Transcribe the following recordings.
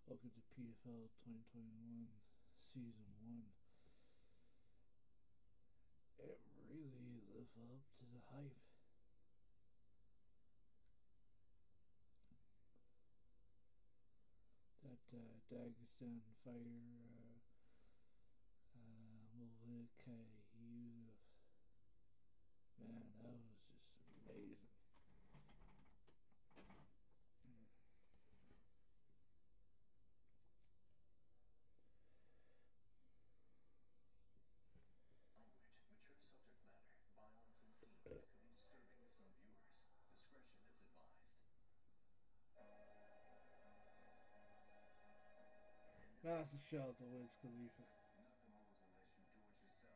Welcome to PFL 2021 Season 1. It really lived up to the hype. That Dagestan fighter, Malik Yusuf, man, that was just amazing. Mature subject matter, violence and scenes that could be disturbing to some viewers. Discretion is advised. Massive shout out to Wiz Khalifa. Nothing moves unless you do it yourself.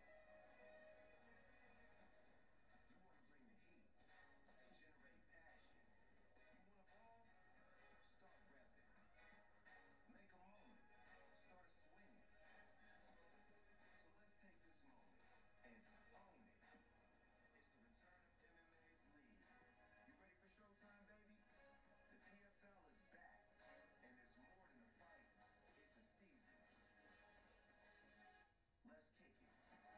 You want to bring the heat, generate passion. You want to ball? Start repping. Make a moment. Start swinging. So let's take this moment and own it. It's the return of MMA's league. You ready for showtime, baby? The PFL is back, and it's more than a fight. It's a season. Let's kick it.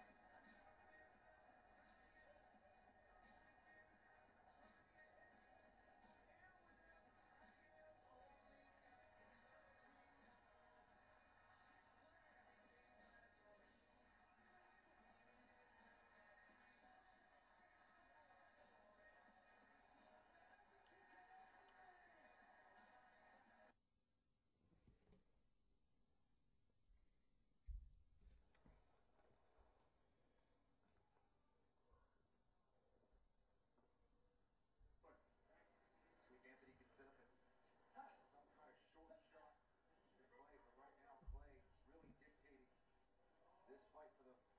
Sweet Anthony can set up some kind of short shot to Clay, but right now Clay is really dictating this fight for the